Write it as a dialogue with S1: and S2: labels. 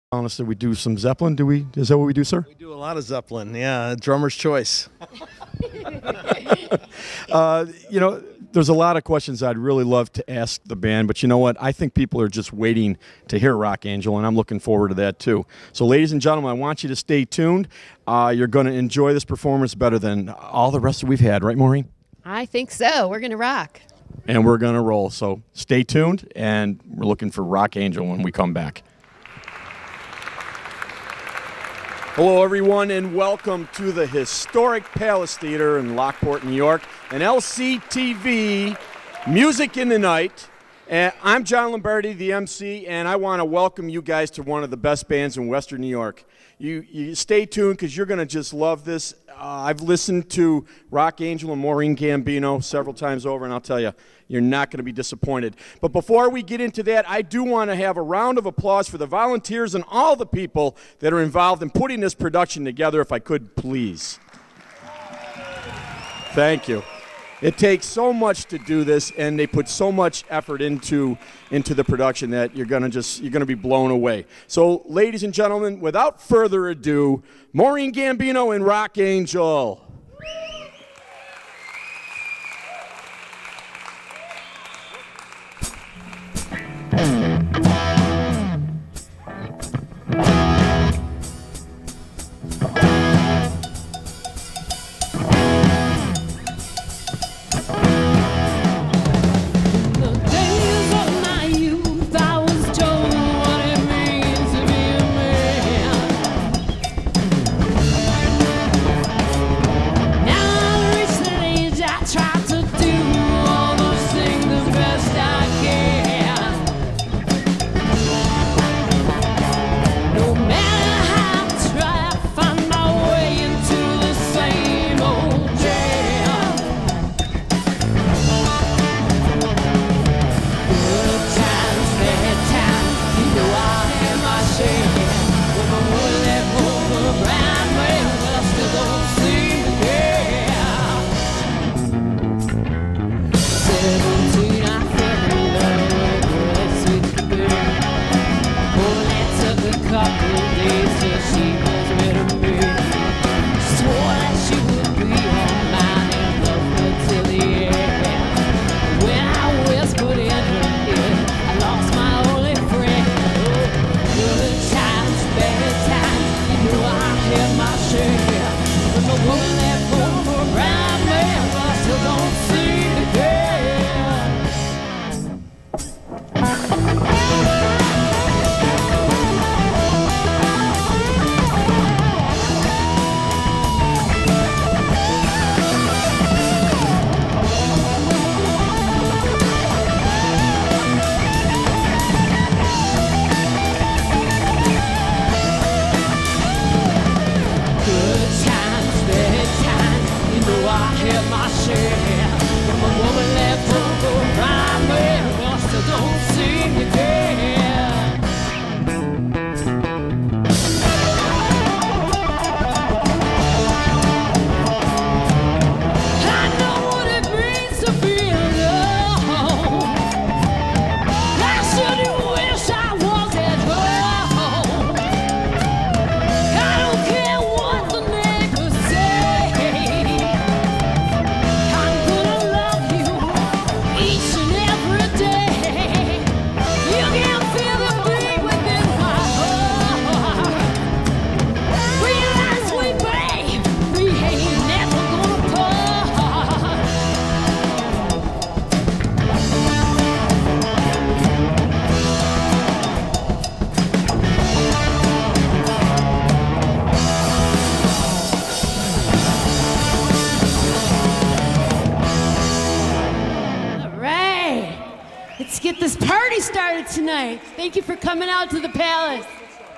S1: Honestly, we do some Zeppelin. Do we? Is that what we do, sir?
S2: We do a lot of Zeppelin. Yeah, drummer's choice.
S1: There's a lot of questions I'd really love to ask the band, but you know what? I think people are just waiting to hear Rock Angel, and I'm looking forward to that too. So, ladies and gentlemen, I want you to stay tuned. You're going to enjoy this performance better than all the rest that we've had, right, Maureen?
S3: I think so. We're going to rock.
S1: And we're going to roll. So, stay tuned, and we're looking for Rock Angel when we come back. Hello, everyone, and welcome to the historic Palace Theater in Lockport, New York, and LCTV Music in the Night. And I'm John Lombardi, the MC, and I want to welcome you guys to one of the best bands in Western New York. You stay tuned because you're going to just love this. I've listened to Rock Angel and Maureen Gambino several times over, and I'll tell you, you're not going to be disappointed. But before we get into that, I do want to have a round of applause for the volunteers and all the people that are involved in putting this production together, if I could, please. Thank you. It takes so much to do this, and they put so much effort into the production that you're gonna be blown away. So, ladies and gentlemen, without further ado, Maureen Gambino and Rock Angel.
S3: Let's get this party started tonight. Thank you for coming out to the Palace.